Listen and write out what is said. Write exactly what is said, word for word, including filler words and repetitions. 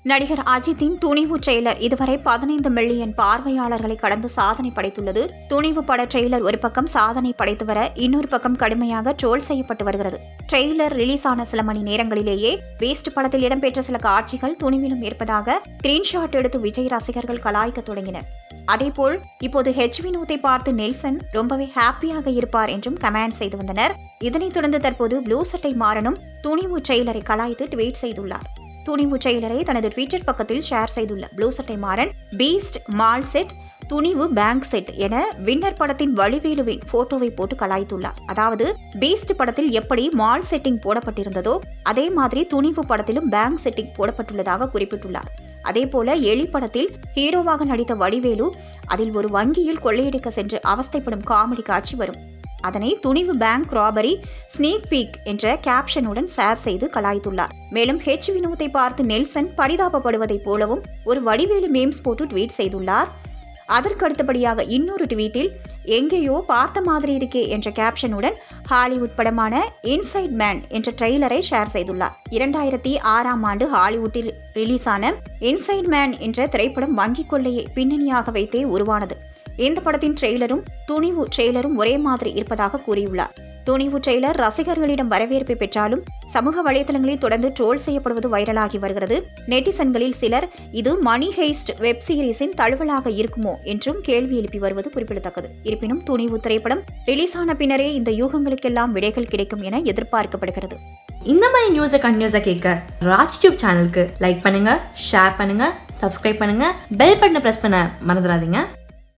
நடிகர் அஜித்தின் துணிவு ட்ரெய்லர் இதுவரை பதினைந்து மில்லியன் பார்வையாளர்களை கடந்து சாதனை படைத்துள்ளது. துணிவு பட ட்ரெய்லர் ஒரு பக்கம் சாதனை படைத்து வர, இன்னொரு பக்கம் கடுமையாக ட்ரோல் செய்யப்பட்டு வருகிறது. ட்ரெய்லர் ரிலீஸ் ஆன சில மணி நேரங்களிலேயே வேஸ்ட் படத்தில் இடம்பெற்ற சில காட்சிகள் துணிவிலும் இருப்பதாக ஸ்கிரீன்ஷாட் எடுத்து விஜய் ரசிகர்கள் கலாய்க்க தொடங்கினர். அதேபோல் இப்போது ஹெச் வினோத்தை பார்த்து நெல்சன் ரொம்பவே ஹாப்பியாக இருப்பார் என்றும் கமெண்ட் செய்து வந்தனர். இதனைத் தொடர்ந்து தற்போது ப்ளூ சட்டை மாறனும் துணிவு ட்ரெய்லரை கலாய்த்து ட்வீட் செய்துள்ளார். துணிவு ட்ரெய்லரை தனது ட்விட்டர் பக்கத்தில் ஷேர் செய்துள்ள ப்ளூ சட்டை Maran, Beast mall set, Thunivu bank set என வின்னர் படத்தின் வடிவேலுவின் போட்டோவை போட்டு கலாய்த்துள்ளார். அதாவது பீஸ்ட் படத்தில் எப்படி மால் செட்டிங் போடப்பட்டிருந்ததோ அதே மாதிரி துணிவு படத்திலும் பேங்க் செட்டிங் போடப்பட்டுள்ளதாக குறிப்பிட்டுள்ளார். அதேபோல எலி படத்தில் ஹீரோவாக நடித்த வடிவேலு அதில் ஒரு வங்கியில் கொள்ளையடிக்க சென்று அவஸ்தைப்படும் காமெடி காட்சி வரும். அதனை Thunivu bank robbery sneak peek என்ற கேப்ஷனுடன் ஷேர் செய்து கலாய்த்துள்ளார். மேலும் ஹெச் வினோத்தை பார்த்து நெல்சன் பரிதாபப்படுவதைப் போலவும் ஒரு வடிவேலு மீம்ஸ் போட்டு ட்வீட் செய்துள்ளார். அதற்கு அடுத்தபடியாக இன்னொரு ட்வீட்டில் எங்கேயோ பார்த்த மாதிரி இருக்கே என்ற கேப்ஷனுடன் ஹாலிவுட் படமான இன்சைட் மேன் என்ற ட்ரெய்லரை ஷேர் செய்துள்ளார். இரண்டாயிரத்தி ஆறாம் ஆண்டு ஹாலிவுட்டில் ரிலீஸ் ஆன இன்சைட் மேன் என்ற திரைப்படம் வங்கி கொள்ளையை பின்னணியாக வைத்தே உருவானது. இந்த படத்தின் ட்ரெய்லரும் துணிவு ட்ரெய்லரும் ஒரே மாதிரி இருப்பதாக கூறியுள்ளார். துணிவு ட்ரெய்லர் ரசிகர்களிடம் வரவேற்பை பெற்றாலும் சமூக வலைதளங்களில் தொடர்ந்து ட்ரோல் செய்யப்படுவது வைரலாகி வருகிறது. நெட்டிசன்களில் சிலர் இது மணி ஹெய்ஸ்ட் வெப் சீரிஸின் தழுவலாக இருக்குமோ என்றும் கேள்வி எழுப்பி வருவது குறிப்பிடத்தக்கது. இருப்பினும் துணிவு திரைப்படம் ரிலீஸ் ஆன பின்னரே இந்த யூகங்களுக்கெல்லாம் விடைகள் கிடைக்கும் என எதிர்பார்க்கப்படுகிறது. இந்த மாதிரி நியூஸை கண்டினியூஸா கேட்க ராஜ் டியூப் சேனலுக்கு லைக் பண்ணுங்க, ஷேர் பண்ணுங்க, சப்ஸ்கிரைப் பண்ணுங்க, பெல் பட்டனை பிரஸ் பண்ண மறந்துடாதீங்க.